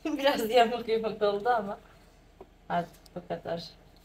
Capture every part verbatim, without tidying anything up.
Biraz yamuk yumuk oldu ama artık bu kadar.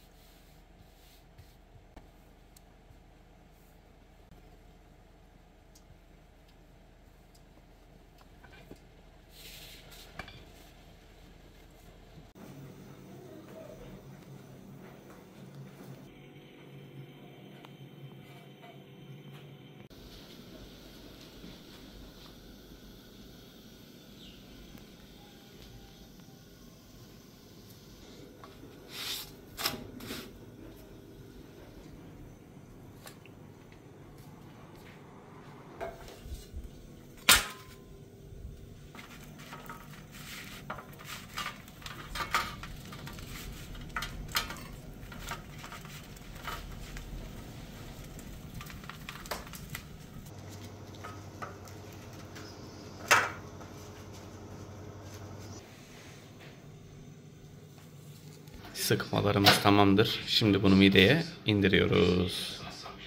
Sıkmalarımız tamamdır. Şimdi bunu mideye indiriyoruz.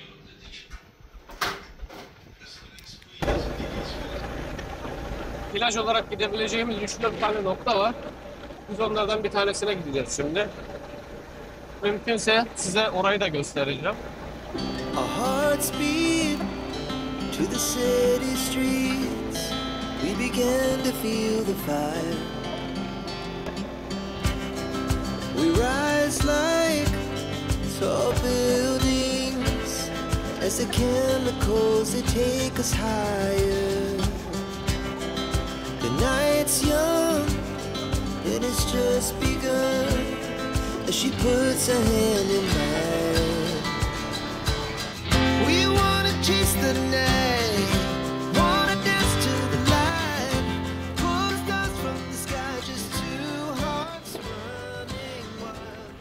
Plaj olarak gidebileceğimiz üç dört tane nokta var. Biz onlardan bir tanesine gideceğiz şimdi. Mümkünse size orayı da göstereceğim. Our hearts beat to the city streets. We began to feel the fire. We rise like tall buildings as the chemicals they take us higher. The night's young, it has just begun as she puts her hand in mine. We wanna chase the night, wanna dance to the light, pull the stars from the sky, just two hearts running wild.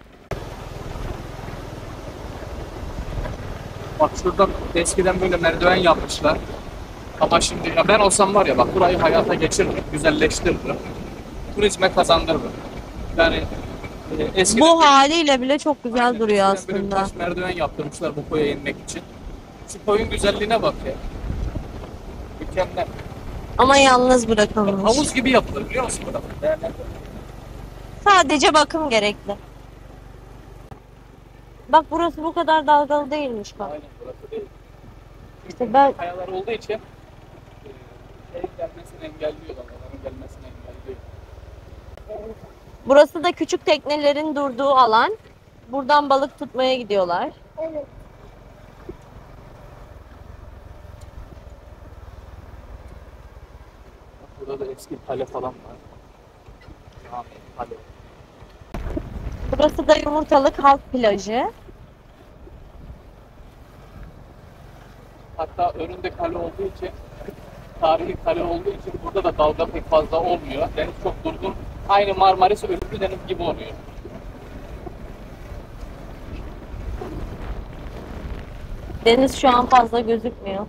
Bak şuradan eskiden böyle merdiven yapmışlar. Ama şimdi ya ben olsam var ya bak burayı hayata geçiririm, güzelleştiririm. Turizme kazandırırım. Yani e, eskiden Bu haliyle bile çok güzel Aynen, duruyor eskiden böyle bir aslında. taş merdiven yaptırmışlar bu koya inmek için. Şu koyun güzelliğine bak ya. Mükemmel. Ama yalnız bırakılmış. Havuz gibi yapılır biliyor musun burada? Değerlendir. Sadece bakım gerekli. Bak burası bu kadar dalgalı değilmiş bak. Aynen burası değil. İşte ben Kayalar olduğu için e, şey gelmesini engelliyor, dalgaların gelmesini engelliyor. burası da küçük teknelerin durduğu alan. Buradan balık tutmaya gidiyorlar. Burada da eski kale falan var. Cami, kale. Burası da Yumurtalık Halk Plajı. Hatta önünde kale olduğu için, tarihi kale olduğu için burada da dalga pek fazla olmuyor. Deniz çok durgun. Aynı Marmaris Ölümlü Deniz gibi oluyor. Deniz şu an fazla gözükmüyor.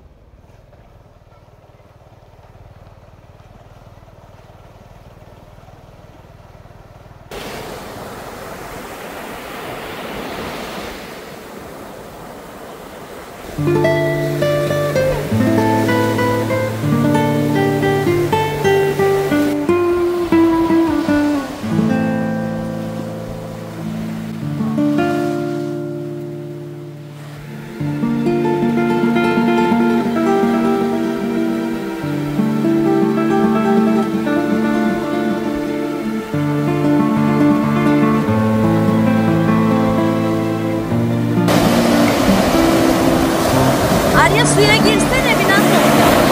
Arya suya girsene bir nasıl olacak?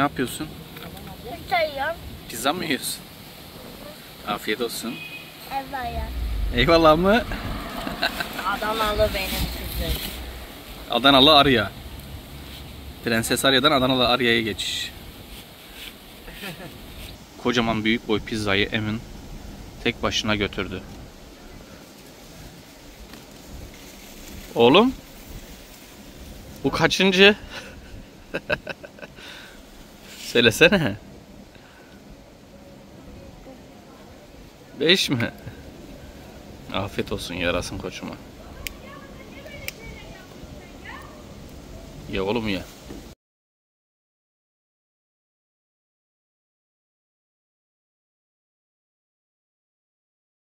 yapıyorsun? Pizza yiyorum. Pizza mı yiyorsun? Afiyet olsun. Eyvallah. Eyvallah mı? Adanalı benim kızım. Adanalı Arya. Prenses Arya'dan Adanalı Arya'ya geçiş. Kocaman büyük boy pizzayı Emin tek başına götürdü. Oğlum, bu kaçıncı? Söylesene. Beş mi? Afiyet olsun, yarasın koçuma. Ye oğlum ye.